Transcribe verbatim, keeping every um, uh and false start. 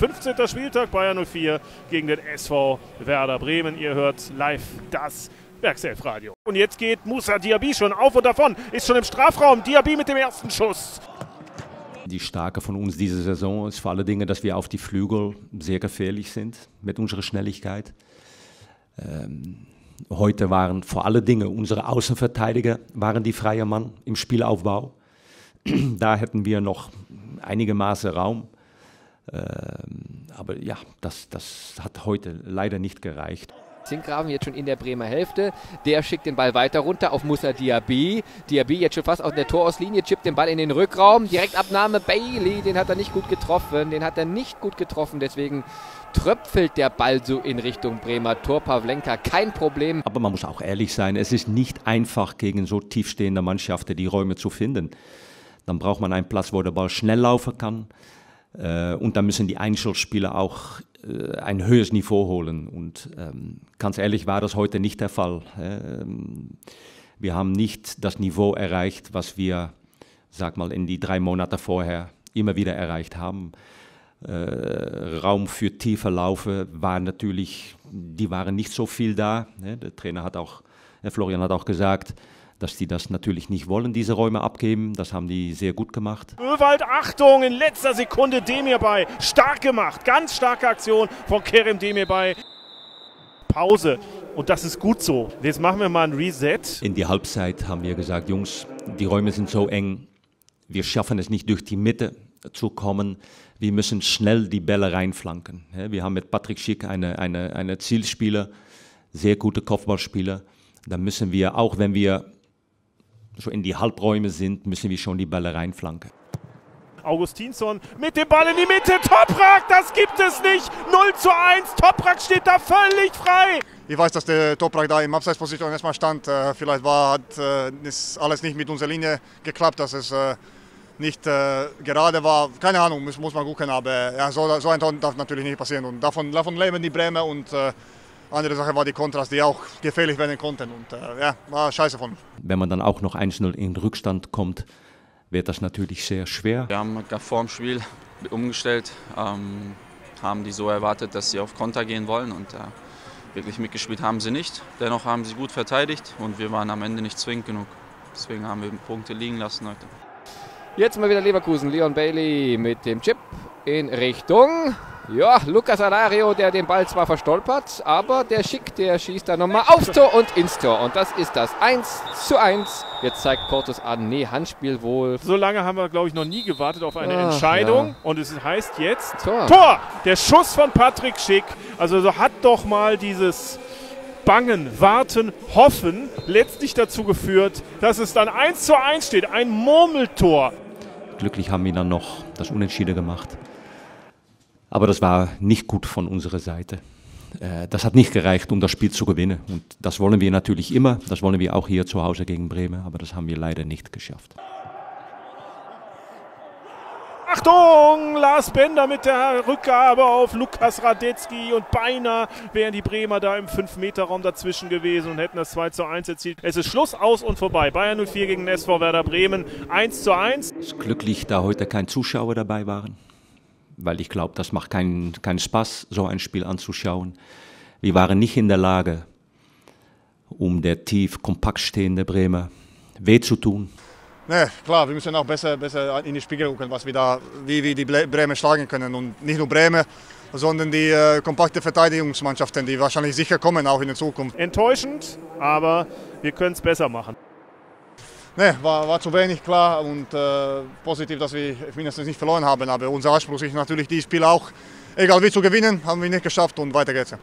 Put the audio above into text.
fünfzehnter Spieltag, Bayern null vier gegen den S V Werder Bremen. Ihr hört live das Werkself-Radio. Und jetzt geht Moussa Diaby schon auf und davon, ist schon im Strafraum. Diaby mit dem ersten Schuss. Die Stärke von uns diese Saison ist vor allen Dingen, dass wir auf die Flügel sehr gefährlich sind mit unserer Schnelligkeit. Ähm, heute waren vor allen Dingen unsere Außenverteidiger waren die freie Mann im Spielaufbau. Da hätten wir noch einige Maße Raum. Ähm, aber ja, das, das hat heute leider nicht gereicht. Zinkgraven jetzt schon in der Bremer Hälfte, der schickt den Ball weiter runter auf Moussa Diaby. Diaby jetzt schon fast aus der Torauslinie, chippt den Ball in den Rückraum, Direktabnahme Bailey, den hat er nicht gut getroffen, den hat er nicht gut getroffen, deswegen tröpfelt der Ball so in Richtung Bremer Tor. Pavlenka, kein Problem. Aber man muss auch ehrlich sein, es ist nicht einfach gegen so tiefstehende Mannschaften die Räume zu finden. Dann braucht man einen Platz, wo der Ball schnell laufen kann. Und dann müssen die Einzelspieler auch ein höheres Niveau holen. Und ähm, ganz ehrlich war das heute nicht der Fall. Ähm, wir haben nicht das Niveau erreicht, was wir, sag mal, in die drei Monate vorher immer wieder erreicht haben. Äh, Raum für tiefe Laufe war natürlich, die waren nicht so viel da. Ne? Der Trainer hat auch, äh, Florian hat auch gesagt, dass die das natürlich nicht wollen, diese Räume abgeben. Das haben die sehr gut gemacht. Öwald, Achtung, in letzter Sekunde Demirbay. Stark gemacht, ganz starke Aktion von Kerem Demirbay. Pause und das ist gut so. Jetzt machen wir mal ein Reset. In die Halbzeit haben wir gesagt, Jungs, die Räume sind so eng, wir schaffen es nicht durch die Mitte zu kommen. Wir müssen schnell die Bälle reinflanken. Wir haben mit Patrick Schick eine, eine, eine Zielspieler, sehr gute Kopfballspieler. Da müssen wir, auch wenn wir so in die Halbräume sind, müssen wir schon die Bälle reinflanken. Augustinsson mit dem Ball in die Mitte. Toprak, das gibt es nicht. null zu eins. Toprak steht da völlig frei. Ich weiß, dass der Toprak da im Abseitsposition erstmal stand. Vielleicht war, hat ist alles nicht mit unserer Linie geklappt, dass es nicht gerade war. Keine Ahnung, muss, muss man gucken. Aber ja, so, so ein Tor darf natürlich nicht passieren. Und davon, davon leben die Bremer. Und andere Sache war die Kontras, die auch gefährlich werden konnten. Und äh, ja, war scheiße von uns. Wenn man dann auch noch eins null in Rückstand kommt, wird das natürlich sehr schwer. Wir haben vor dem Spiel umgestellt, ähm, haben die so erwartet, dass sie auf Konter gehen wollen. Und äh, wirklich mitgespielt haben sie nicht. Dennoch haben sie gut verteidigt und wir waren am Ende nicht zwingend genug. Deswegen haben wir Punkte liegen lassen heute. Jetzt mal wieder Leverkusen. Leon Bailey mit dem Chip in Richtung... Ja, Lucas Alario, der den Ball zwar verstolpert, aber der Schick, der schießt da nochmal aufs Tor und ins Tor. Und das ist das eins zu eins. Jetzt zeigt Cortus an, nee, Handspiel wohl. So lange haben wir, glaube ich, noch nie gewartet auf eine Ach, Entscheidung. ja. Und es heißt jetzt Tor. Tor! Der Schuss von Patrick Schick. Also so hat doch mal dieses Bangen, Warten, Hoffen letztlich dazu geführt, dass es dann eins zu eins steht. Ein Murmeltor. Glücklich haben wir dann noch das Unentschieden gemacht. Aber das war nicht gut von unserer Seite. Das hat nicht gereicht, um das Spiel zu gewinnen. Und das wollen wir natürlich immer. Das wollen wir auch hier zu Hause gegen Bremen. Aber das haben wir leider nicht geschafft. Achtung! Lars Bender mit der Rückgabe auf Lukas Radetzky. Und beinahe wären die Bremer da im fünf Meter Raum dazwischen gewesen und hätten das zwei zu eins erzielt. Es ist Schluss, aus und vorbei. Bayern null vier gegen den S V Werder Bremen. eins zu eins. Es ist glücklich, da heute keine Zuschauer dabei waren. Weil ich glaube, das macht keinen keinen Spaß, so ein Spiel anzuschauen. Wir waren nicht in der Lage, um der tief kompakt stehende Bremer weh zu tun. Nee, klar, wir müssen auch besser, besser in die Spiegel gucken, was wir da, wie wir die Bremer schlagen können. Und nicht nur Bremer, sondern die äh, kompakte Verteidigungsmannschaften, die wahrscheinlich sicher kommen, auch in der Zukunft. Enttäuschend, aber wir können es besser machen. Nee, war, war zu wenig, klar, und äh, positiv, dass wir mindestens nicht verloren haben. Aber unser Anspruch ist natürlich, dieses Spiel auch, egal wie zu gewinnen, haben wir nicht geschafft und weiter geht's.